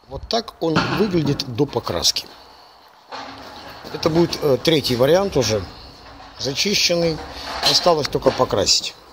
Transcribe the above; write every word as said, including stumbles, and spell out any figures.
Вот так он выглядит до покраски. Это будет э, третий вариант уже, зачищенный. Осталось только покрасить.